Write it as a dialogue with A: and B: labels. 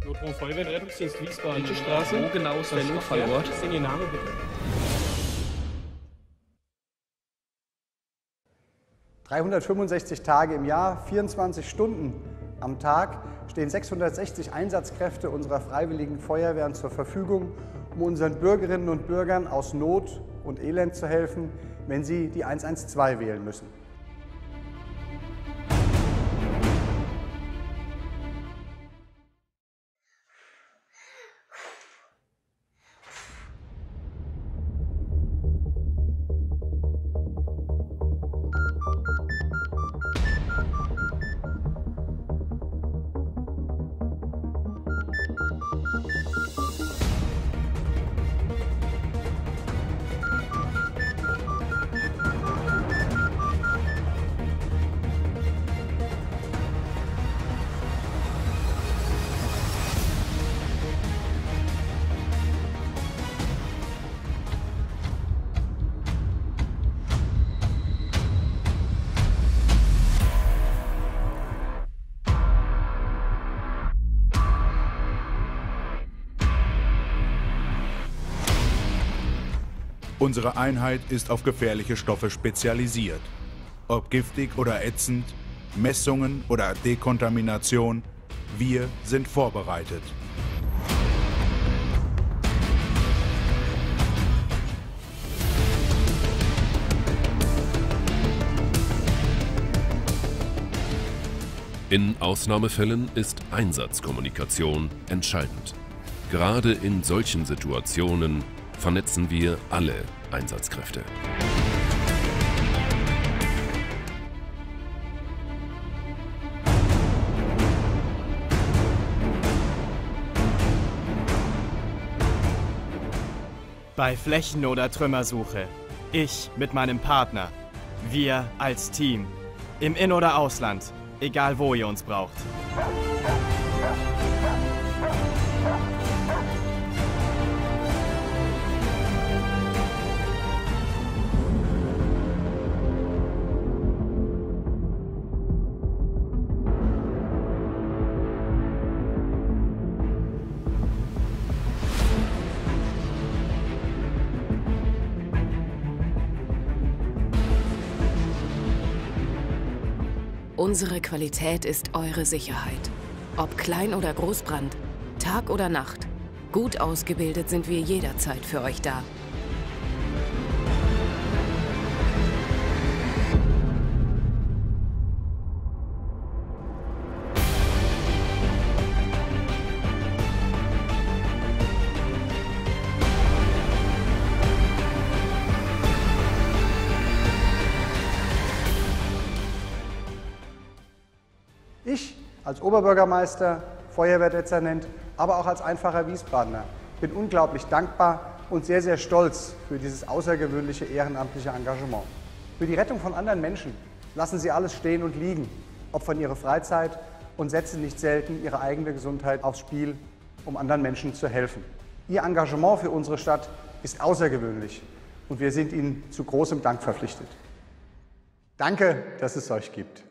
A: Notfall Feuerwehrrettungsdienst Wiesbaden.
B: Welche Straße?
A: Wo genau ist der Notfallort? Was ist denn Ihr Name bitte?
C: 365 Tage im Jahr, 24 Stunden am Tag stehen 660 Einsatzkräfte unserer Freiwilligen Feuerwehren zur Verfügung, um unseren Bürgerinnen und Bürgern aus Not und Elend zu helfen, wenn sie die 112 wählen müssen.
D: Unsere Einheit ist auf gefährliche Stoffe spezialisiert. Ob giftig oder ätzend, Messungen oder Dekontamination, wir sind vorbereitet.
E: In Ausnahmefällen ist Einsatzkommunikation entscheidend. Gerade in solchen Situationen vernetzen wir alle Einsatzkräfte.
F: Bei Flächen- oder Trümmersuche. Ich mit meinem Partner. Wir als Team. Im In- oder Ausland. Egal wo ihr uns braucht.
G: Unsere Qualität ist eure Sicherheit. Ob Klein- oder Großbrand, Tag oder Nacht. Gut ausgebildet sind wir jederzeit für euch da.
C: Ich als Oberbürgermeister, Feuerwehrdezernent, aber auch als einfacher Wiesbadener bin unglaublich dankbar und sehr, sehr stolz für dieses außergewöhnliche ehrenamtliche Engagement. Für die Rettung von anderen Menschen lassen Sie alles stehen und liegen, opfern Ihre Freizeit und setzen nicht selten Ihre eigene Gesundheit aufs Spiel, um anderen Menschen zu helfen. Ihr Engagement für unsere Stadt ist außergewöhnlich und wir sind Ihnen zu großem Dank verpflichtet. Danke, dass es euch gibt.